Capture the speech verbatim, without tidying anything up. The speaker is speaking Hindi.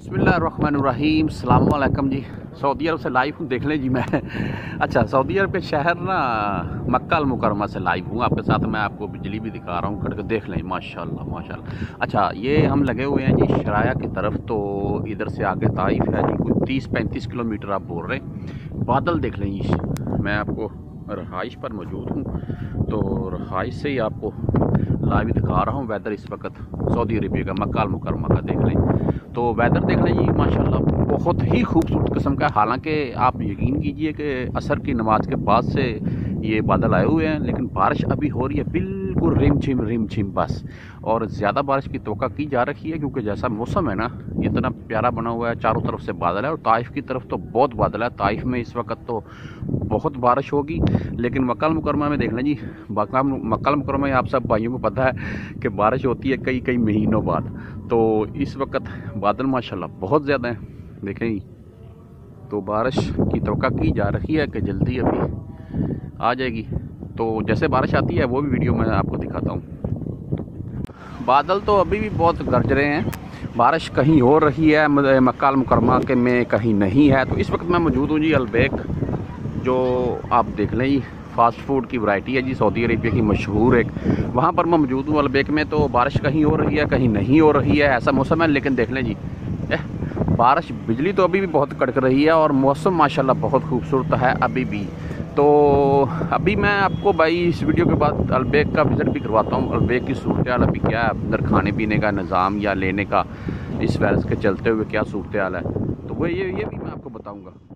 बिस्मिल्लाहिर्रहमानिर्रहीम, अस्सलाम वालेकुम जी। सऊदी अरब से लाइव हूँ, देख लें जी मैं। अच्छा, सऊदी अरब के शहर ना मक्का अल-मुकरमा से लाइव हूँ आपके साथ। मैं आपको बिजली भी दिखा रहा हूँ, खड़ के देख लें। माशाल्लाह माशाल्लाह। अच्छा, ये हम लगे हुए हैं जी शराया की तरफ, तो इधर से आगे ताइफ है जी, कोई तीस पैंतीस किलोमीटर आप बोल रहे हैं। बादल देख लें जी, मैं आपको रहाइश पर मौजूद हूँ, तो रहाइश से ही आपको लाइव दिखा रहा हूँ। वेदर इस वक्त सऊदी अरेबिया का मक्का अल-मुकरमा का देख लें, तो वेदर देख लें जी, माशाल्लाह बहुत ही खूबसूरत किस्म का है। हालांकि आप यकीन कीजिए कि असर की नमाज के बाद से ये बादल आए हुए हैं, लेकिन बारिश अभी हो रही है बिल्कुल रिम झिम रिम झिम बस। और ज़्यादा बारिश की तवक्का की जा रही है, क्योंकि जैसा मौसम है ना, इतना प्यारा बना हुआ है, चारों तरफ से बादल है। और ताइफ की तरफ तो बहुत बादल है। ताइफ में इस वक्त तो बहुत बारिश होगी, लेकिन मक्का अल-मुकरमा में देख लें जी, मक्का मक्का अल-मुकरमा में आप सब भाइयों को पता है कि बारिश होती है कई कई महीनों बाद। तो इस वक्त बादल माशाल्लाह बहुत ज़्यादा हैं, देखें जी। तो बारिश की तवक्का की जा रही है कि जल्दी अभी आ जाएगी। तो जैसे बारिश आती है वो भी वीडियो मैं आपको दिखाता हूँ। बादल तो अभी भी बहुत गरज रहे हैं, बारिश कहीं हो रही है मक्का अल-मुकरमा के में, कहीं नहीं है। तो इस वक्त मैं मौजूद हूँ जी अलबेक, जो आप देख लें जी फास्ट फूड की वैरायटी है जी, सऊदी अरेबिया की मशहूर एक, वहाँ पर मैं मौजूद हूँ अलबेक में। तो बारिश कहीं हो रही है कहीं नहीं हो रही है, ऐसा मौसम है। लेकिन देख लें जी, एह, बारिश बिजली तो अभी भी बहुत कड़क रही है, और मौसम माशाल्लाह बहुत खूबसूरत है अभी भी। तो अभी मैं आपको भाई इस वीडियो के बाद अलबेक का विज़िट भी करवाता हूँ। अलबेक की सूरत हाल अभी क्या है, अंदर खाने पीने का निज़ाम या लेने का, इस वायरस के चलते हुए क्या सूरत हाल है, तो वो ये ये भी मैं आपको बताऊँगा।